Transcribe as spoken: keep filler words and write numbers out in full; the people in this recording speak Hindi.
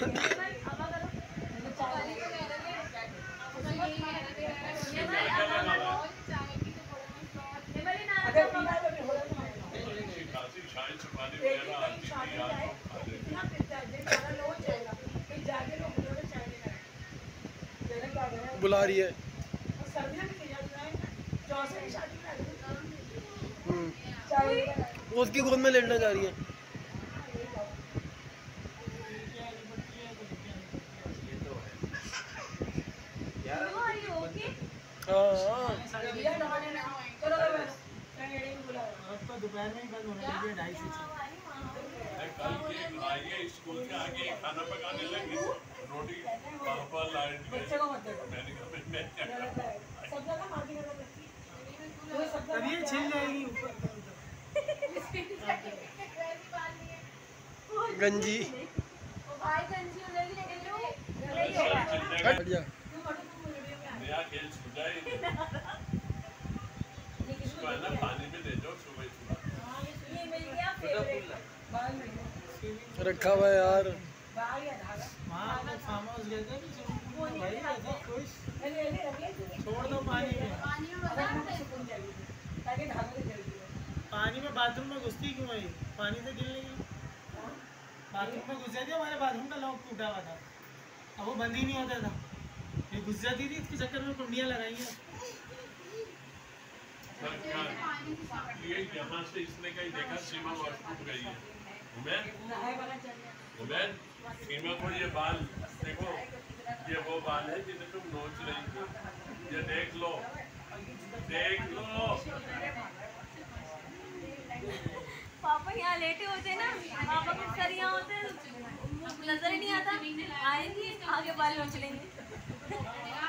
बुला रही है। वो उसकी गोद में लेटना जा रही है। दोपहर में ही बंद होने लगी है ढाई से छह। कल के आइए स्कूल के आगे खाना पकाने लगी रोटी पापा लाइट बच्चे को मत देखो मैंने कहा मैं क्या करूं सब जगह मारती है अब ये छिल जाएगी ऊपर गंजी ओ भाई गंजी उधर लेके लो हट जा नया खेल छूट जाए इसको है ना पानी में ले जाओ सुबह सुबह ये मिल गया फेवरेट रखा हुआ है यार। वहाँ पे फार्म हाउस गए थे भाई ऐसा खुश छोड़ दो पानी में पानी में बाथरूम में घुसती क्यों भाई पानी तो गिर लेगी बाथरूम में घुस जाती हमारे बाथरूम का लॉक टूटा हुआ था अब वो बंद ही नहीं होता था ये घुस जाती थी इसके चक्कर में कुंडियाँ लगाई हैं ये यहाँ से इसने कहीं देखा सीमा वॉशरूम गई है उमेर उमेर सीमा को ये बाल देखो ये वो बाल है जिन्हें तुम नोच रही थी ये देख लो देख लो पापा यहाँ लेटे होते ना पापा के सर यहाँ होते नजर ही नहीं आता आएंगे आगे बाल नोच लेंगे